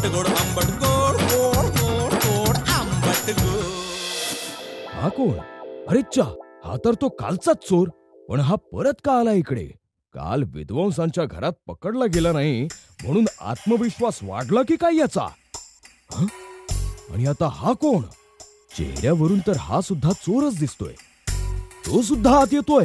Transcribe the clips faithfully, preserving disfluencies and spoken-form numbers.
आंबट गोड आंबट गोड गोड गोड गोड आंबट गोड. हा कोण? अरे चा, हा तर तो कालचाच चोर. पण हा परत का आला इकडे? काल विद्वांसांच्या घरात पकडला गेला नाही म्हणून आत्मविश्वास वाढला की काय याचा? हं? आणि आता हा कोण? चेहऱ्यावरून तर हा सुद्धा चोरच दिसतोय. तो सुद्धा आत येतोय.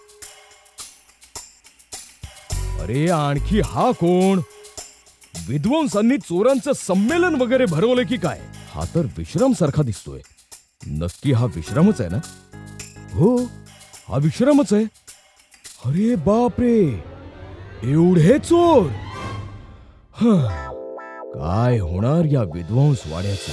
अरे आणखी हा कोण? विद्वांसांनी चोरांचं संमेलन वगैरे भरवलं की काय? हा तर विश्राम सारखा दिसतोय. नक्की हा विश्रामच आहे ना? हो, हा विश्रामच आहे. अरे बापरे, एवढे चोर! हं, काय होणार या विद्वांस वाड्याचं?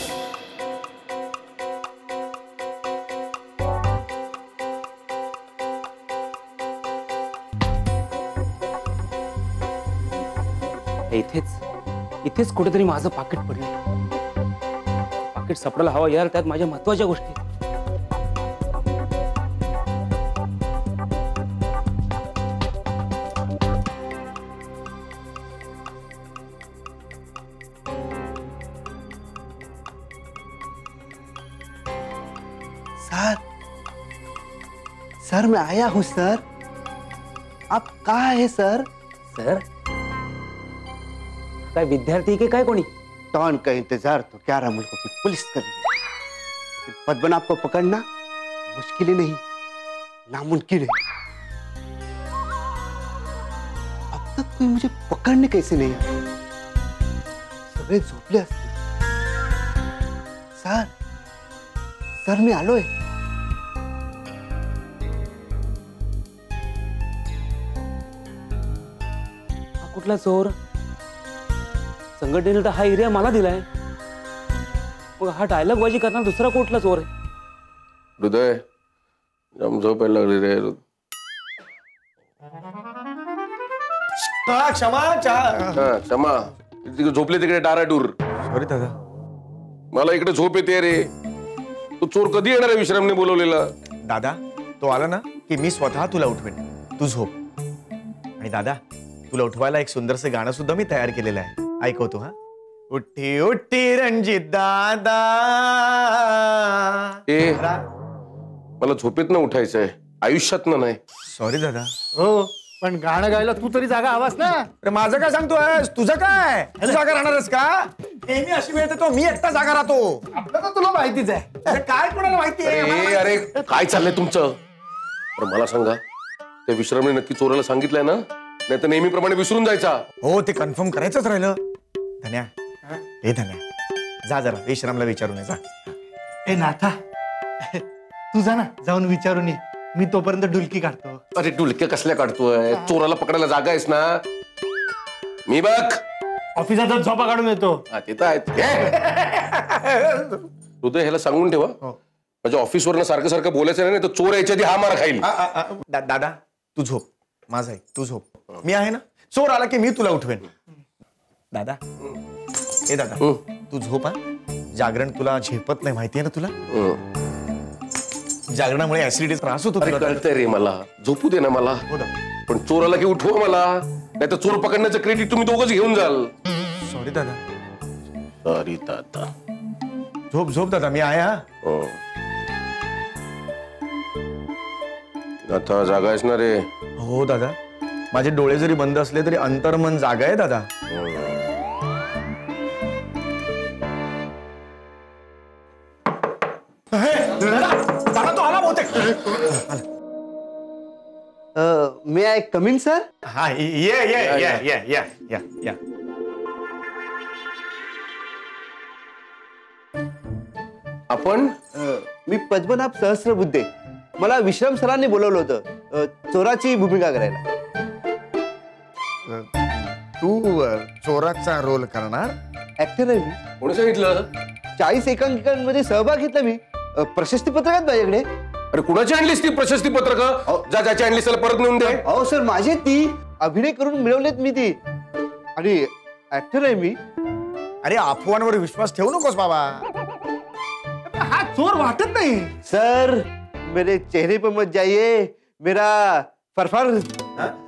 इथेच इथेच कुठेतरी माझं पाकिट पडलं. पाकिट सापडायला हवं यार, त्यात माझ्या महत्वाच्या गोष्टी. सर सर मैं आया हूं सर. आप कहाँ है सर? सर काय विद्यार्थी के काय कोणी? टॉन का इंतजार तो ग्यारह मुल्कों की पुलिस कर रही है, लेकिन पद्मनाभ को पकड़ना मुश्किल ही नहीं, नामुमकिन है. अब तक कोई मुझे पकड़ने कैसे नहीं आया? सगळे झोपले असतील. सर सर मी आलोय. हा कुठला चोर? संघटनेने तर हा एरिया मला दिलाय. मग हा डायलॉग बाजी करणार दुसरा कुठला चोर आहे? हृदय, जम झोपायला लागली रे. क्षमा हा, क्षमा. तिकडे झोपले तिकडे डाराडूर. सॉरी दादा. मला इकडे झोप येते रे. तू चोर कधी येणार आहे विश्रामने बोलवलेला? दादा तो आला ना की मी स्वतः तुला उठवेन. तू झोप. आणि दादा तुला उठवायला एक सुंदरसे गाणं सुद्धा मी तयार केलेलं आहे. ऐकवतो हा. उठी उठी रणजित दादा. ए, मला झोपेत ना उठायचंय, आयुष्यात ना नाही. सॉरी दादा. हो, पण गाणं गायला तू तरी जागा हवास ना. अरे माझं काय सांगतोयस? तुझं काय? तू जागा राहणारच का? नेहमी अशी वेळ येते तो मी एकटा जागा राहतो. आपलं तर तुला माहितीच आहे. अरे काय कोणाला माहिती आहे? अरे अरे काय चाललंय तुमचं? पण मला सांगा, त्या विश्रामने नक्की चोराला सांगितलंय ना? नाही तर नेहमीप्रमाणे विसरून जायचा. हो, ते कन्फर्म करायचंच राहिलं. धन्या, ए धन्या, जा जरा विश्रामला विचारून ये जा. ए नाथा, तू जा ना, जाऊन विचारून ये. मी तोपर्यंत डुलकी काढतो. अरे डुलक्या कसल्या काढतोय? चोराला पकडायला जागा आहेस ना? मी बघ ऑफिसात झोपा काढून येतो. ते तर आहेत. हृदय, ह्याला सांगून ठेवा, माझ्या ऑफिसवरनं सारखं सारखं बोलायचं नाही तर चोर यायच्या आधी हा मार खाईल. दा, दादा तू झोप. माझा आहे, तू झोप. मी आहे ना. चोर आला की मी तुला उठवेन. दादा, ए दादा तू झोप. हा, जागरण तुला झेपत नाही, माहितीये ना तुला? जागरणामुळे ऍसिडिटी त्रास होतो. कळतंय रे मला. झोपू दे ना मला. पण चोराला की उठवा मला, नाही तर चोर पकडण्याचं क्रेडिट तुम्ही दोघंच घेऊन जाल. सॉरी दादा. सॉरी दादा. झोप झोप दादा, मी आहे. हा, आता जागा आहेस ना रे? हो दादा, माझे डोळे जरी बंद असले तरी अंतर्मन जागा आहे दादा. दादा तो आला बहुतेक. May I come in sir? हा, ये ये ये ये ये या या. आपण मी पद्मनाभ सहस्रबुद्धे. मला विश्राम सरांनी बोलवलं होतं चोराची भूमिका करायला. तू चोराचा रोल करणार? ऍक्टर आहे मी. कोणी सांगितलं? चाळीस एकांकिकांमध्ये सहभाग घेतला मी. प्रशस्ती पत्रक आहेत माझ्याकडे. अरे कुणाची आणलीस ती प्रशस्ती पत्रक? जा, ज्याची आणलीस त्याला परत नेऊन दे. अहो सर, माझी ती अभिनय करून मिळवलेत मी ती. आणि ऍक्टर आहे मी. अरे अफवांवर विश्वास ठेवू नकोस बाबा. हा चोर वाटत नाही सर. मेरे चेहरे पर मत जाइए, मेरा परफॉर्मेंस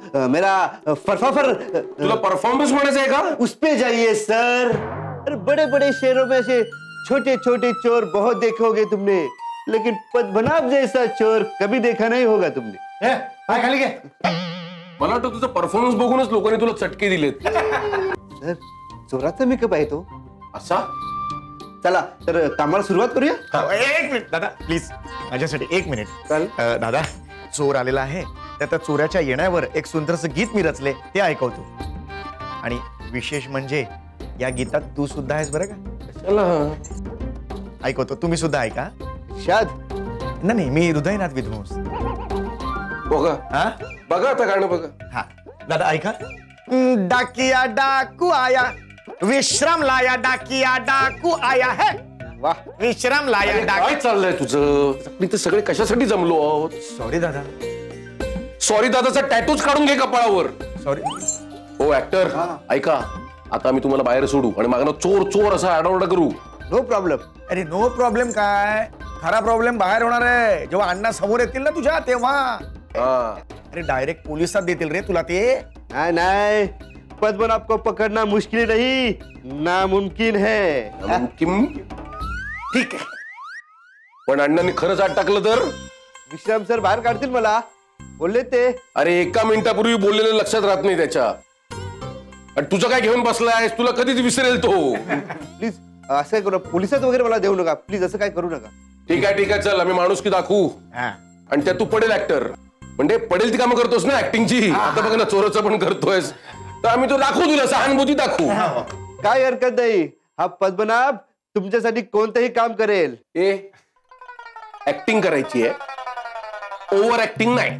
अ, मेरा फरफाफर तुला परफॉर्मन्स म्हणायचं आहे का? उस पे जाइए सर। अरे बड़े बड़े शहरों में ऐसे छोटे छोटे चोर बहुत देखोगे तुमने, लेकिन पद्मनाभ जैसा चोर कभी देखा नहीं होगा तुमने। ए, पाय खाली घे। मला वाटतं तुझा परफॉर्मन्स बघूनच लोकांनी तुला चटके दिलेत. सर चोराचा मेकअप आहे तो. असा चला तर कामाला सुरुवात करूया. हा, एक मिनिट दादा प्लीज माझ्यासाठी एक मिनिट. चालेल. अ, दादा चोर आलेला आहे त्या त्या चोराच्या येण्यावर एक सुंदरसं गीत मी रचले ते ऐकवतो. आणि विशेष म्हणजे या गीतात तू सुद्धा आहेस बरं का. चला ऐकवतो तुम्ही सुद्धा ऐका. शाद नाही नाही मी हृदयनाथ विध्वंस. बघा हा बघा आता गाणं बघा. हा दादा ऐका. डाकिया डाकू आया विश्राम लाया डाकिया डाकू आया है वाह. विश्राम लाया अरे, डाकी. काय चाललंय तुझं? मी तर सगळे कशासाठी जमलो आहोत? सॉरी दादा सॉरी दादाचा टॅटूच काढून घे कपाळावर. सॉरी. हो ऍक्टर ऐका, आता आम्ही तुम्हाला बाहेर सोडू आणि मागणं चोर चोर असा आरडाओरडा करू. No problem. अरे नो प्रॉब्लेम काय, खरा प्रॉब्लेम बाहेर होणार आहे जेव्हा अण्णा समोर येतील ना तुझ्या तेव्हा. हा अरे डायरेक्ट पोलिसात देतील रे तुला ते. नहीं नहीं, पद्मनाभ को पकड़ना मुश्किल नहीं नामुमकिन है. किम ठीक आहे, पण अण्णांनी खरंच आत टाकलं तर? विश्राम सर बाहेर काढतील मला बोलले ते. अरे एका मिनिटापूर्वी बोललेलं लक्षात राहत नाही त्याच्या. आणि तुझं काय घेऊन बसलायस? तुला कधीच विसरेल तो. प्लीज असं काय करू, पोलिसात वगैरे मला देऊ नका प्लीज, असं काय करू नका. ठीक आहे ठीक आहे, चल आम्ही माणुसकी दाखवू. हा. आणि त्या तू पडेल ऍक्टर, म्हणजे पडेल ती कामं करतोस ना ऍक्टिंगची. आता बघ ना चोराचं पण करतोयस, तर आम्ही तो दाखवू, तुला सहानुभूती दाखवू. काय हरकत नाही, हा पद्मनाभ तुमच्यासाठी कोणतंही काम करेल. ए ऍक्टिंग करायची आहे, ओव्हर ऍक्टिंग नाही.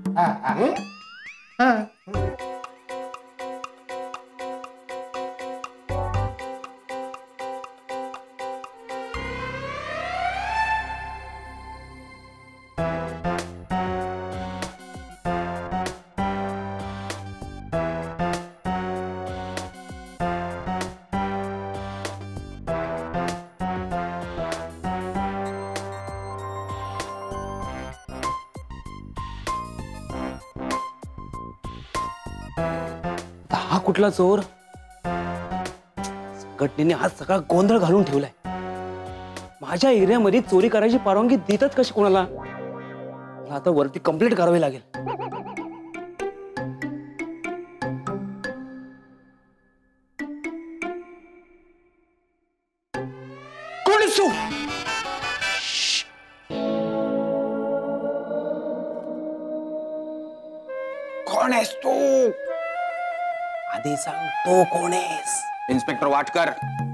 हा कुठला चोर? संघटनेने आज सगळा गोंधळ घालून ठेवलाय. माझ्या एरियामध्ये चोरी करायची परवानगी देतात कशी कोणाला? मला आता वरती कंप्लीट करावी लागेल. कोण आहेस तू? कोण आहेस तू? आधी सांग तो कोण आहेस? इन्स्पेक्टर वाटकर.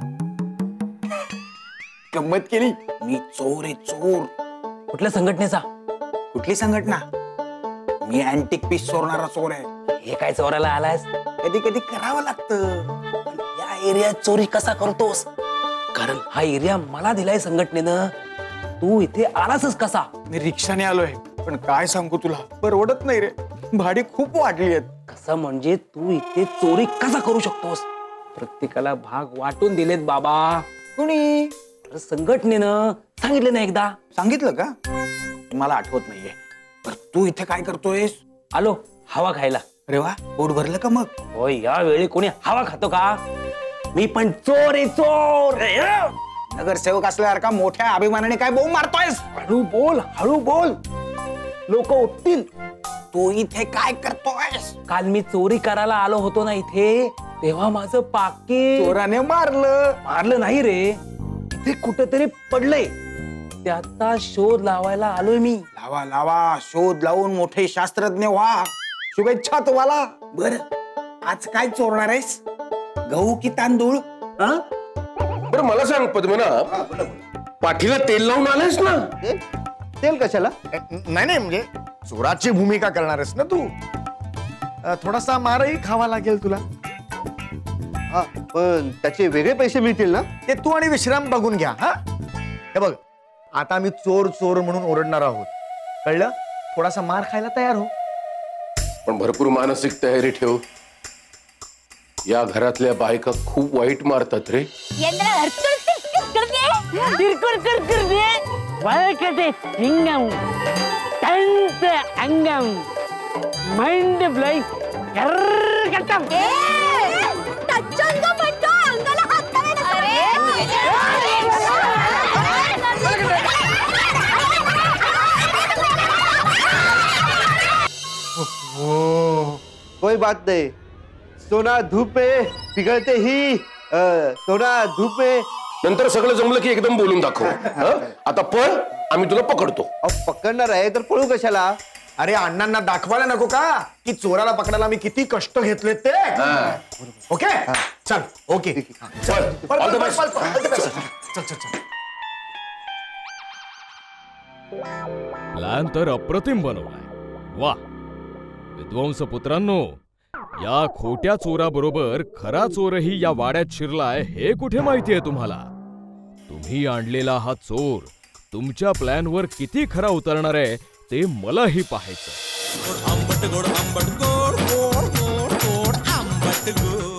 गंमत केली. मी चोर आहे चोर. कुठल्या संघटनेचा? कुठली संघटना? मी अँटिक पीस चोरणारा चोर आहे. हे काय चोरायला आलायस? कधी कधी करावं लागतं. पण या एरियात चोरी कसा करतोस? कारण हा एरिया मला दिलाय संघटनेनं. तू इथे आलासच कसा? मी रिक्षाने आलोय, पण काय सांगू तुला, परवडत नाही रे. भाडी खूप वाढली आहेत. कसं म्हणजे तू इथे चोरी कसा करू शकतोस? प्रत्येकाला भाग वाटून दिलेत बाबा. कुणी? अरे संघटनेनं सांगितलं ना एकदा. सांगितलं का? मला आठवत नाहीये. पण तू इथे काय करतोयस? आलो हवा खायला. अरे वा, पोट भरलं का मग? होय, या वेळी कोणी हवा खातो का? मी पण चोर आहे चोर. नगरसेवक असल्यासारखा मोठ्या अभिमानाने काय बोंब मारतोयस? हळू बोल हळू बोल, लोक उठतील. तू इथे काय करतोयस? काल मी चोरी करायला आलो होतो ना इथे, तेव्हा माझं पाकीट चोराने मारलं. मारलं नाही रे, इथे कुठेतरी पडलंय. त्याचा शोध लावायला आलोय मी. लावा लावा, शोध लावून मोठे शास्त्रज्ञ व्हा. शुभेच्छा तुम्हाला. बर, आज काय चोरणार आहेस? गहू की तांदूळ? बरं मला सांग पद्मनाभ, पाठीला तेल लावून आलायस ना? ते- तेल कशाला? नाही नाही म्हणजे चोराची भूमिका करणारस ना तू. अ, थोडासा मारही खावा लागेल तुला. हा पण त्याचे वेगळे पैसे मिळतील ना? ते तू आणि विश्राम बघून घ्या. हा हे बघ, आता आम्ही चोर चोर म्हणून ओरडणार आहोत, कळलं? थोडासा मार खायला तयार हो. पण भरपूर मानसिक तयारी ठेव. या घरातल्या बायका खूप वाईट मारतात रे. अंगम மைண்ட் பிளைஸ் कोई बात नहीं, सोना धूप में पिघलते ही अ, सोना धूप में. नंतर सगळं जमलं की एकदम बोलून दाखव. हं? आता पळ, आम्ही तुला पकडतो. अहो, पकडणार आहे तर पळू कशाला? अरे अण्णांना दाखवायला नको का की चोराला पकडायला मी किती कष्ट घेतले ते. ओके चल. ओके चल पळ, All the पळ, best. पळ, पळ, all the best. चल चल चल. प्लॅन तर अप्रतिम बनवलाय. वा विद्वांस पुत्रांनो, या खोट्या चोराबरोबर खरा चोरही या वाड्यात शिरलाय हे कुठे माहितीये तुम्हाला? तुम्ही आणलेला हा चोर तुमच्या प्लॅनवर किती खरा उतरणार आहे ते मलाही पाहायचं. आंबट गोड आंबट गोड गोड गोड गोड आंबट गोड